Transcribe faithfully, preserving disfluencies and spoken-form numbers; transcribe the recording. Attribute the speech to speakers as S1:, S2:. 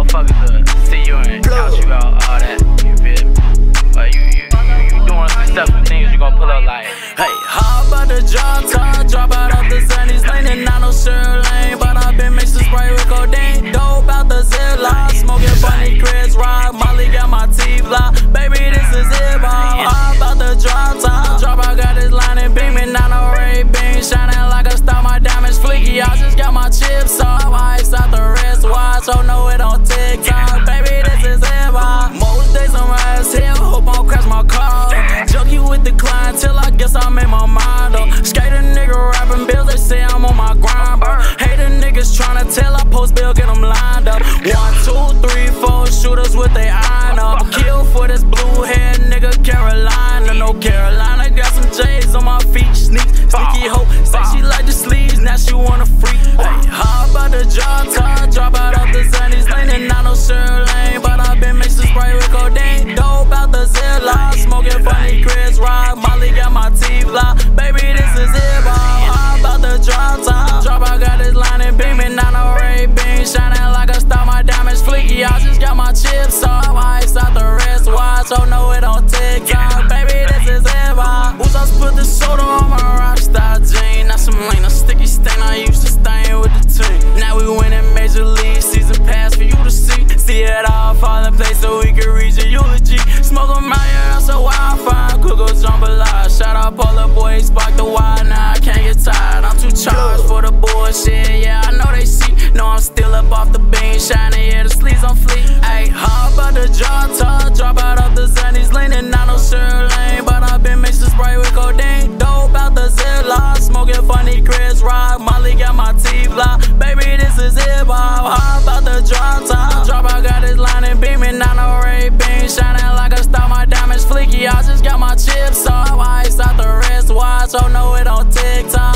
S1: motherfuckers to see you and count you out, all that. You feel me? But you, you, you, you doing some stuff and things you gon' pull up like,
S2: hey, how about the drop top? Drop out of the Zannies leaning, not no sure lane, but I been mixing spray with codeine. Dope out the Ziploc, smoking funny Chris Rock. Molly got my teeth locked, baby, this is it, ball. How about the drop top? Drop out, got this line and beaming, not no Ray Bean, shining like a star. My diamonds fleeky, I just got my chips off. Ice out the wristwatch, so know it on TikTok, baby, this is it, ball. Most days I'm high as hell, hope I don't crash my car. Junkie with the clientele, I guess I made my mind up. Skate a nigga rapping bills, they say I'm on my grind, bro. Hate a niggas tryna tell, I post bill, get them lined up. One, two, three, four shooters with they iron up. Kill for this blue hair nigga, Carolina, no Carolina. Got some J's on my feet, sneak, sneaky hoe. Say she like the sleeves, now she wanna freak. Hey, how about the drop top? Drop out of the Zannies leaning, not no sure lane, but I been mixing spray with codeine. Dope out the Ziploc, smoking funny Chris Rock. Molly got my teeth locked, baby, this is it, ball. How about the drop top? Drop out, got this line and beaming, not no Ray Bean, shining like a star. My diamonds fleeky, I just got my chips off. Ice out the wristwatch, so know it on TikTok, baby, this is it, ball. Who's else put the soda on my rockstar jean? Not some lean, a sticky stain, I used to stain with the team. Now we winning major league, season pass for you to see. See it all fall in place so we can reach a eulogy. Smoke on my ass, so wildfire, cook up jambalaya. Shout out Polar Boy, spark the wild, now I can't get tired. I'm too charged for the bullshit, yeah, I know they see. No, I'm still up off the beam, shining, yeah, the sleeves on fleek. Ayy, how about the drop top? Drop out of the Zannies leaning, not no sure lane, but I been mixing spray with codeine. Dope out the Ziploc, smoking funny Chris Rock. Molly got my teeth locked, baby, this is it, ball. How about the drop top? Drop out, got this line and beaming, not no Ray Bean, shining like a star. My diamonds fleeky, I just got my chips off. Ice out the wristwatch, so know it on TikTok.